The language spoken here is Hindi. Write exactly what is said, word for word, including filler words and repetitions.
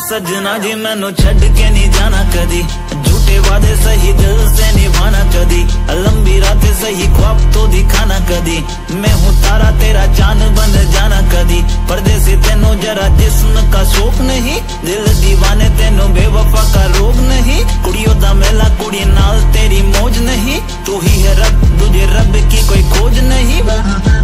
सजना जी मैनू छड़ के नहीं जाना कदी, झूठे वादे सही दिल से निभाना कदी, लंबी रातें सही ख्वाब तो दिखाना कदी, मैं हूँ तारा तेरा चांद बन जाना कदी। परदेसी तेनू जरा जिस्म का शौक नहीं, दिल दीवाने तेनू बेवफा का रोग नहीं, कुड़ियों दा मेला कुड़ी नाल तेरी मौज नहीं, तू ही है रब तुझे रब की कोई खोज नहीं।